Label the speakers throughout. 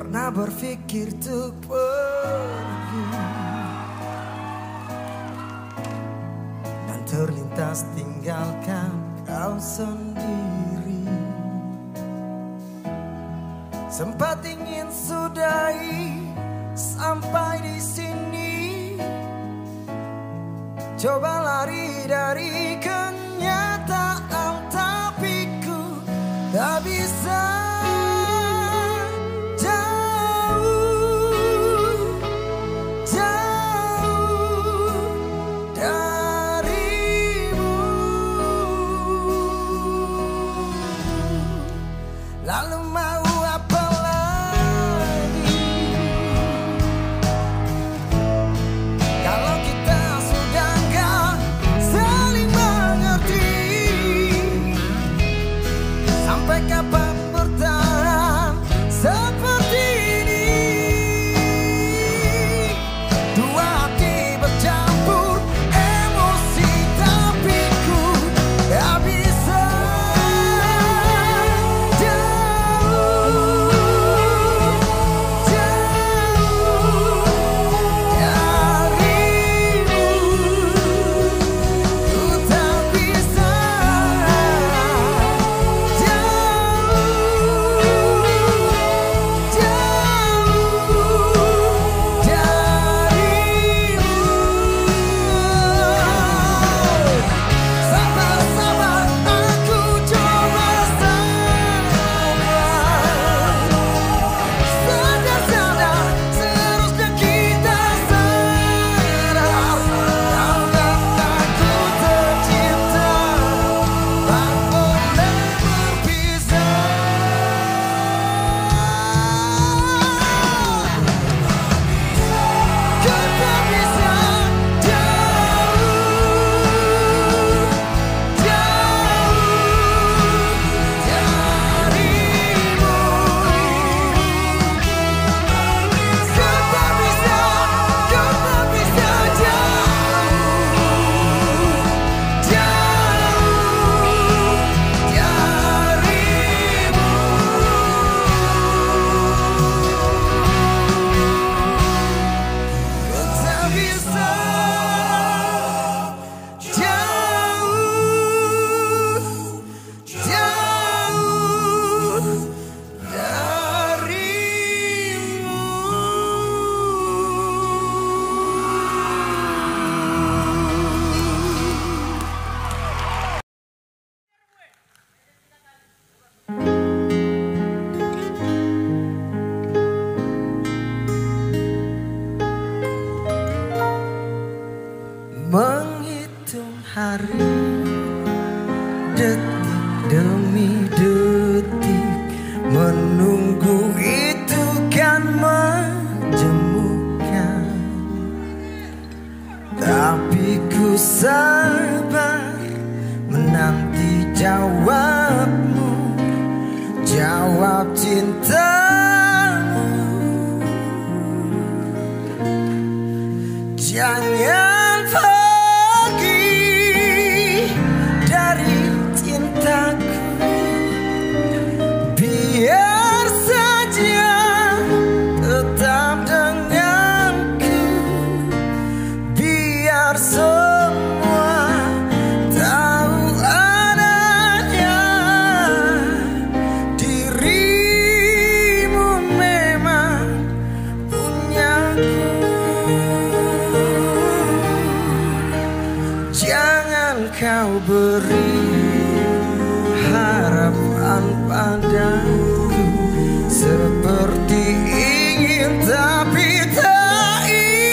Speaker 1: pernah berpikir untuk pergi dan terlintas tinggalkan kau sendiri. Sempat ingin sudahi sampai di sini, coba lari dari kenyataan, tapi ku tak bisa. Lalu mau apa lagi kalau kita sudah gak saling mengerti? Sampai kapan bertahan seperti ini? Dua hati bercampur emosi, tapi ku gak bisa. Menghitung hari, detik demi detik, menunggu itu kan menjemukan. Tapi ku sabar menanti jawabmu, jawab cintamu. Jangan kau beri harapan padaku, seperti ingin tapi tak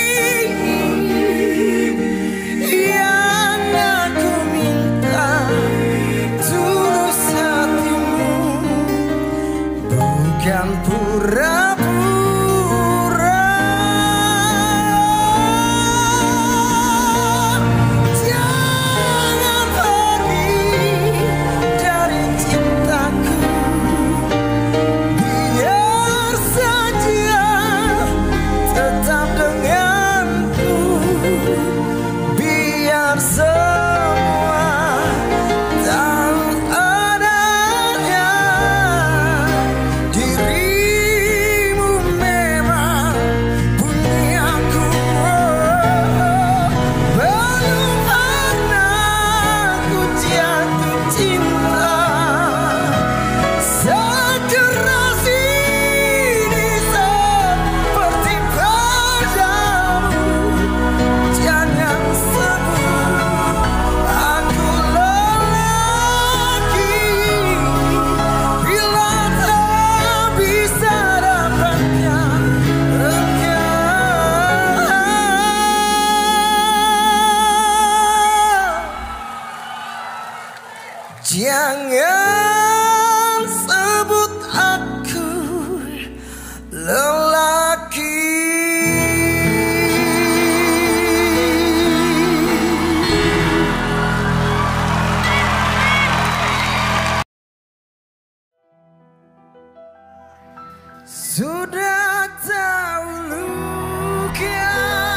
Speaker 1: ingin. Yang aku minta tulus hatimu, bukan pura-pura. Diri sudah tahu luka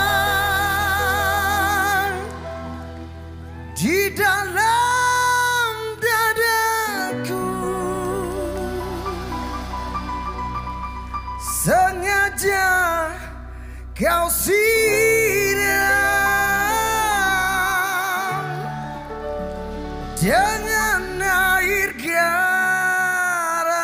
Speaker 1: di dalam dadaku, sengaja kau siram dengan air garam.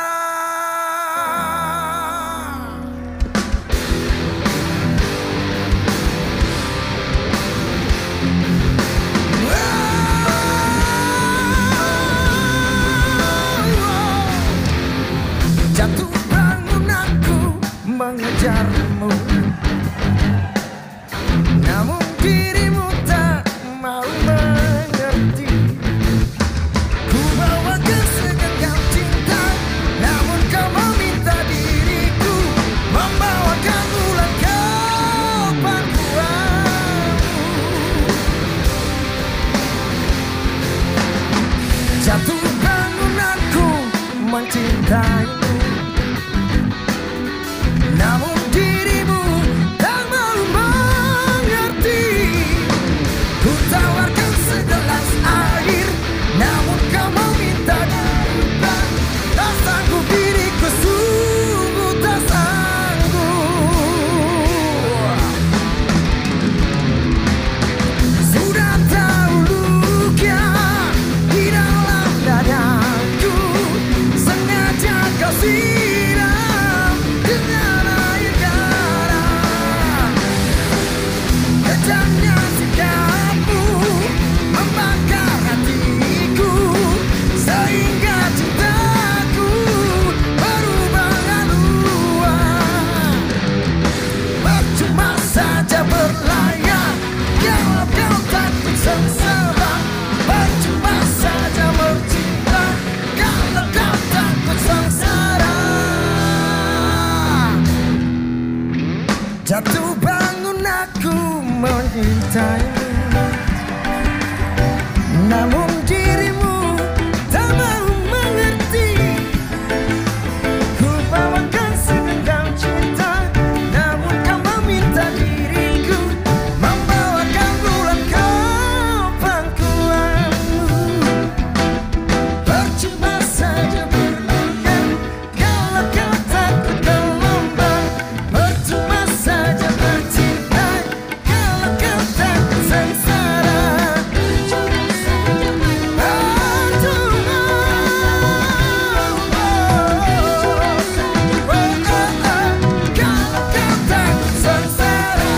Speaker 1: Jatuh bangun aku mengejarmu, namun dirimu tak mau mengerti. Ku bawa ke segenggam cinta, namun kau meminta diriku membawakan bulan ke pangkuanmu. Jatuh bangun aku mencintaimu, namun dirimu tak mau mengerti. Ku tawarkan segelas air, namun kau meminta diubah. Tak sanggup diriku, sungguh tak sanggup. Sudah tahu luka di dalam dadaku, sengaja kau siram dengan air garam. Kejamnya sikapmu membakar hatiku, sehingga cintaku berubah haluan. Percuma saja berlayar kalau kau takut sengsara. Percuma saja bercinta kalau kau takut sengsara. Jatuh bangun aku mencintaimu, namun dirimu tak mau mengerti. Ku bawakan segenggam cinta, namun kau meminta diriku membawakan bulan ke pangkuanmu. Percuma saja berlayar kalau kau takut gelombang. Percuma saja bercinta kalau kau takut sengsara. Kalau kau takut sengsara.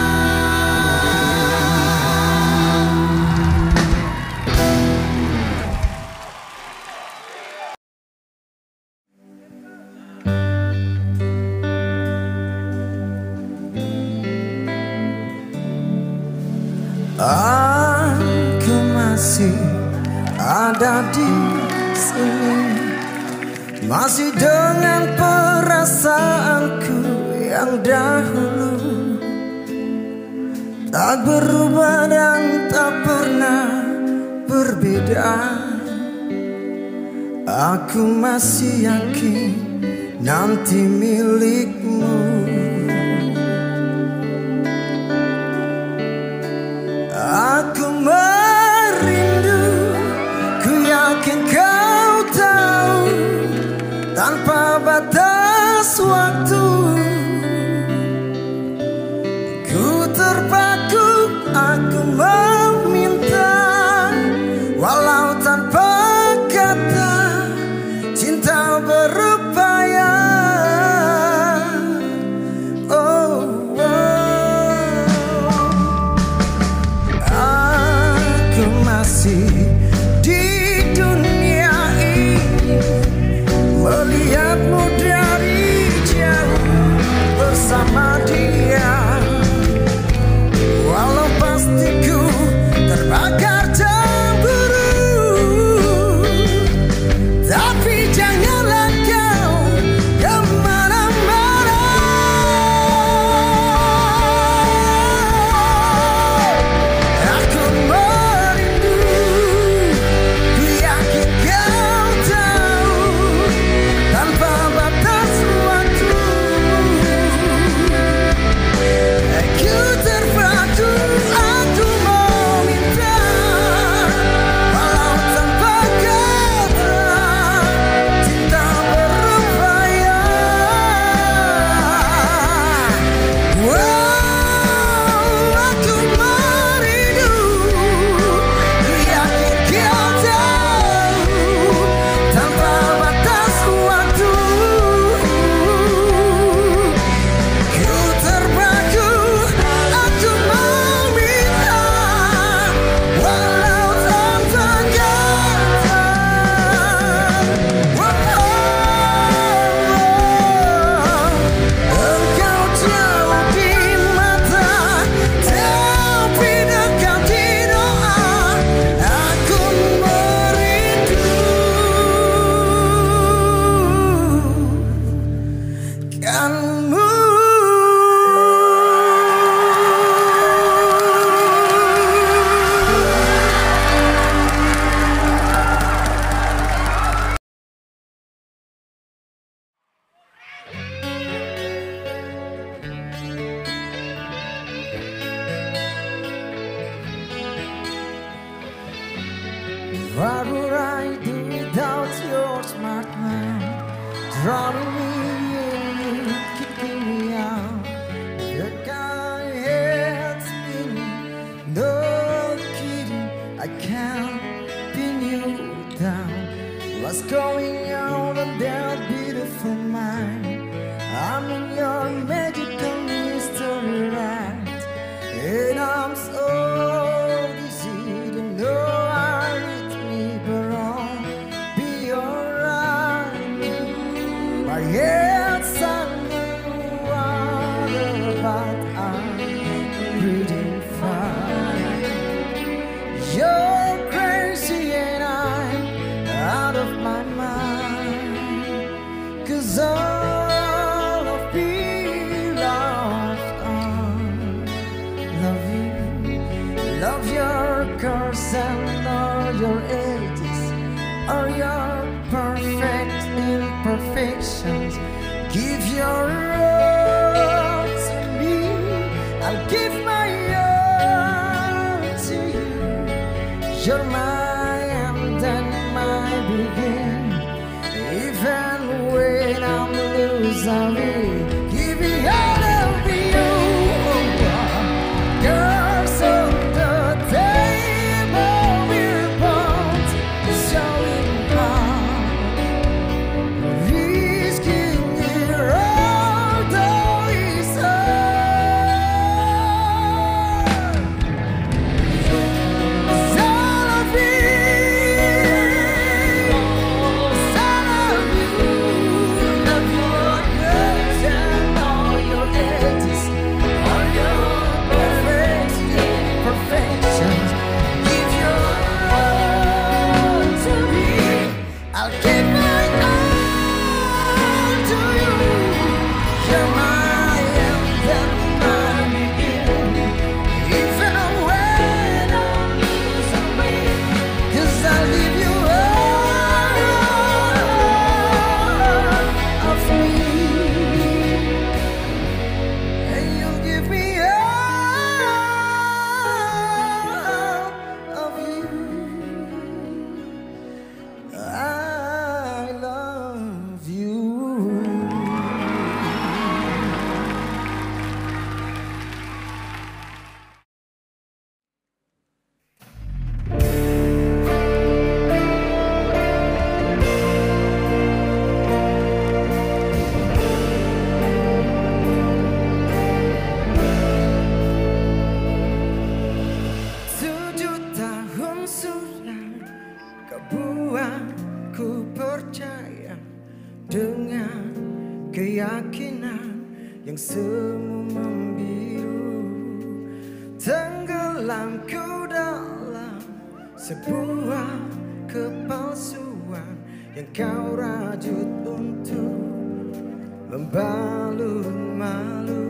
Speaker 1: Aku masih ada di sini, masih dengan perasaanku yang dahulu, tak berubah dan tak pernah berbeda. Aku masih yakin nanti milikmu. Aku merindu, ku yakin kau tahu, tanpa batas waktu. Ku terpaku, aku meminta, walau tanpa kata, cinta berupaya. Masih di dunia ini, melihatmu dari jauh bersama dia. Walau pasti ku I'm in your magical mystery land, and I'm so dizzy to know I reach me, but I'll be alright. My head's underwater, but I'm breathing fine. You're crazy and I'm out of my mind, 'cause all of me loves love you. Love your curves and all your edges, all your perfect imperfections. Give your all to me, I'll give my all to you. You're my end and my begin. Even when I'm loose, I will give you all of you. Girls on the table, we're both showing up, risking it all, though it's hard. All of me, all of you, love your curves and all your edges, all your perfect imperfections. Give your all to me, I'll give my all to you. You're my end and my beginning. Even when I'm losing me, 'cause I leave you all of me, and you'll give me all of you. I love you. Tujuh tahun sudah kau buatku percaya dengan keyakinan yang semu membiru. Tenggelamku dalam sebuah kepalsuan yang kau rajut untuk membalut malu.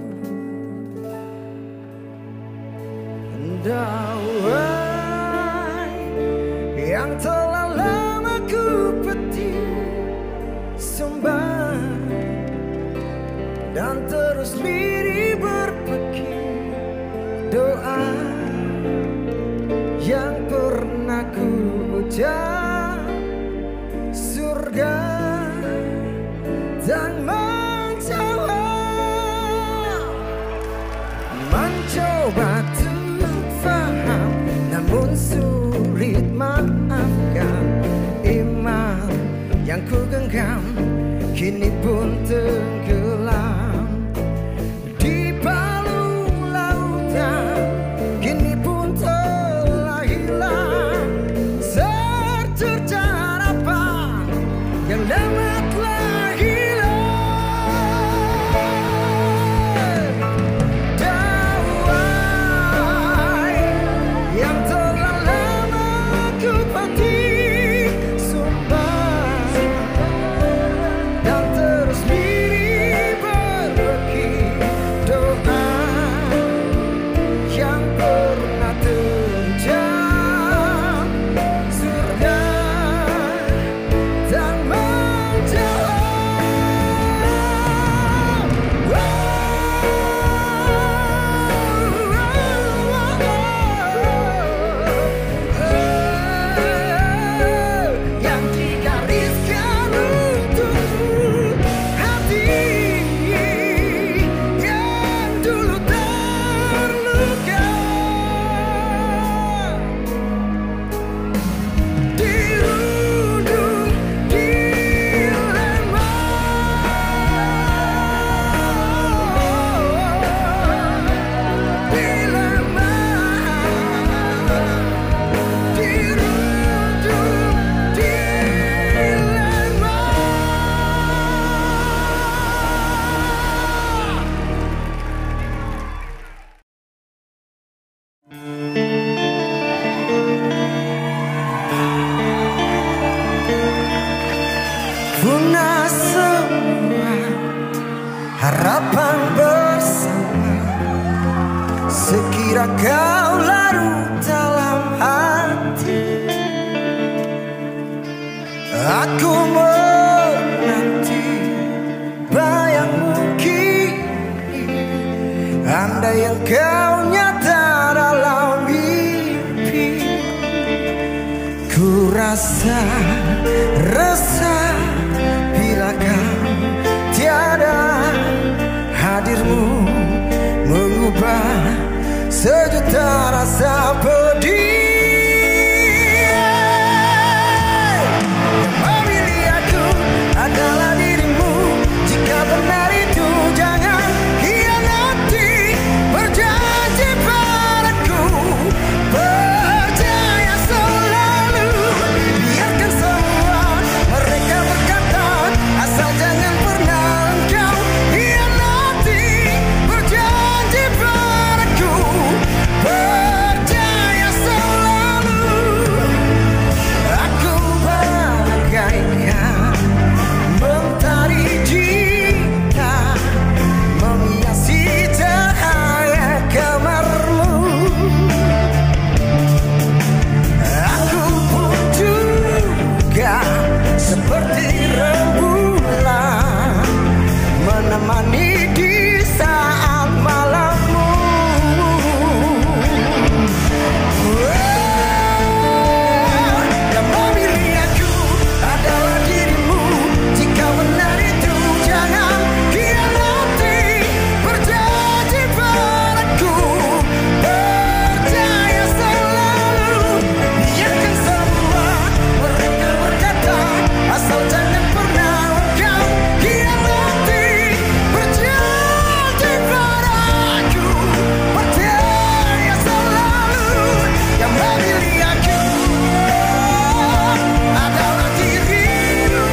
Speaker 1: Dakwah yang telah lama ku petik sumbang dan terus diri berpikir, doa yang pernah ku ucap, surga dan menjawab. Mencoba faham, namun sulit maafkan. Iman yang ku genggam kini pun tenggelam di palu lautan. Kini pun telah hilang secerca harapan yang lama telah hilang. Yang telah lama ku petik sumpah dan terus diri harapan bersama. Sekira kau larut dalam hati, aku menanti bayangmu kini. Andai yang kau nyata dalam mimpi, ku rasa resah bila kau tiada. Hadirmu mengubah sejuta rasa pedih. Yang memilih aku adalah dirimu. Jika benar itu jangan hianati. Berjanji padaku, percaya selalu. Biarkan semua mereka berkata, asal jangan pernah engkau hianati. Berjanji padaku, percaya selalu. Aku bagaikan mentari cinta, menghiasi cahaya kamarmu. Aku pun juga seperti rembulan, menemani di saat malammu. Yang memilih aku adalah dirimu. Jika benar itu jangan hianati. Berjanji padaku, percaya selalu. Biarkan semua mereka berkata, asal jangan pernah engkau hianati. Berjanji padaku, percaya selalu. Yang memilih aku adalah dirimu.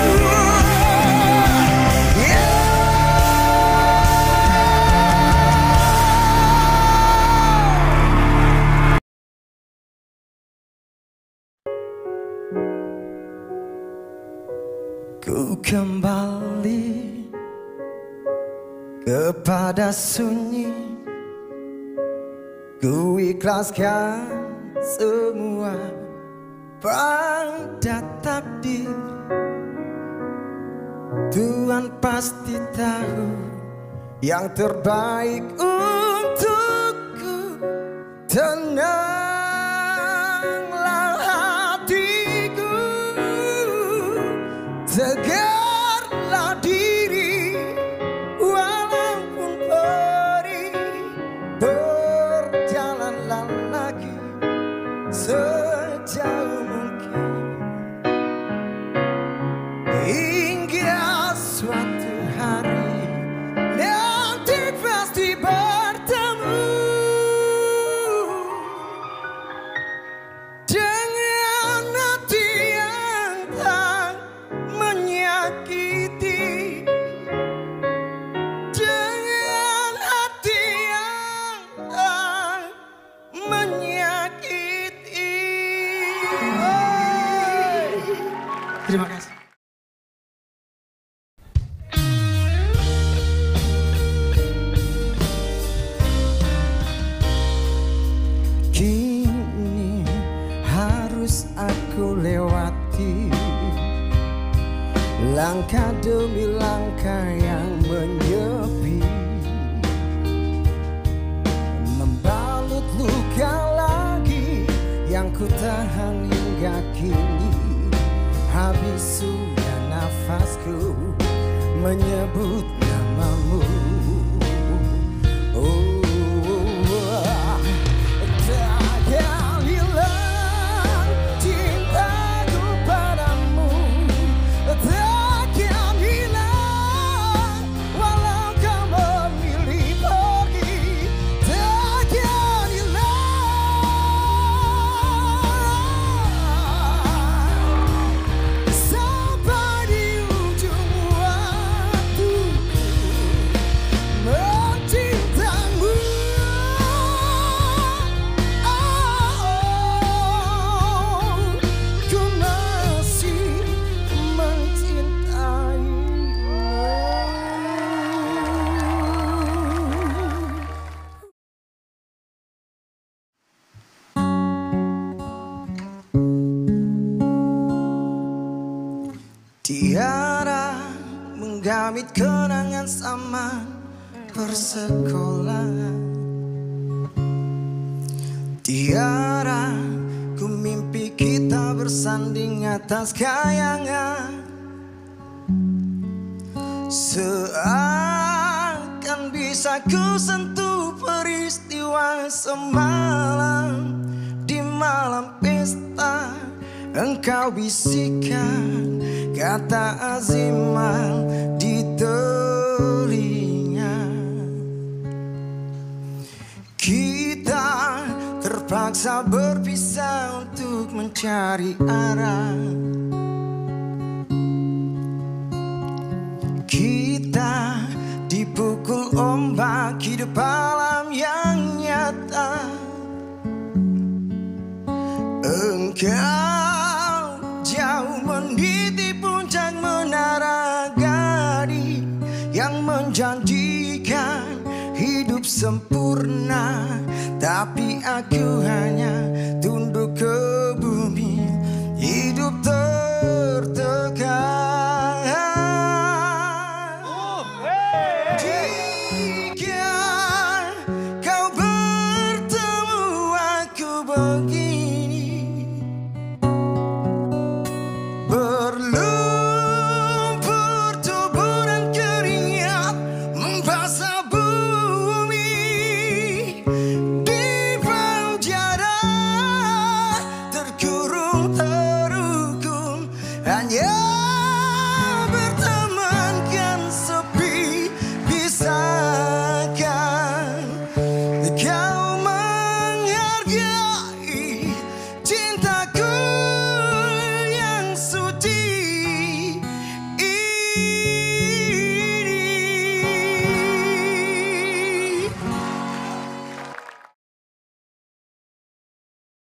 Speaker 1: Ku kembali kepada sunyi. Ku ikhlaskan semua pada takdir. Tuhan pasti tahu yang terbaik untukku. Tenanglah hatiku, tegarlah diri, walaupun perih. Berjalanlah lagi sejauh mungkin, hingga suatu hari nanti pasti bertemu. Dengan hati yang tak menyakiti, dengan hati yang tak menyakiti. Terima kasih. Kini harus aku lewati langkah demi langkah yang menyepi, membalut luka lagi yang ku tahan hingga kini. Habis sudah nafasku menyebut namamu. Takkan hilang cintaku padamu, takkan hilang walau kau memilih pergi. Takkan hilang sampai di ujung waktuku.
Speaker 2: Tiada menggamit kenangan zaman persekolahan. Tiada ku mimpi kita bersanding atas kayangan. Seakan bisa ku sentuh peristiwa semalam. Di malam pesta engkau bisikan kata aziman di telinga. Kita terpaksa berpisah untuk mencari arah. Kita dipukul ombak hidup alam yang nyata. Engkau jauh meniti puncak menara Gading yang menjanjikan hidup sempurna, tapi aku hanya tunduk ke bumi, hidup tertekan. Jika kau bertemu aku begini, berlumpur tubuh dan keringat membasah bumi. Di penjara terkurung terhukum hanya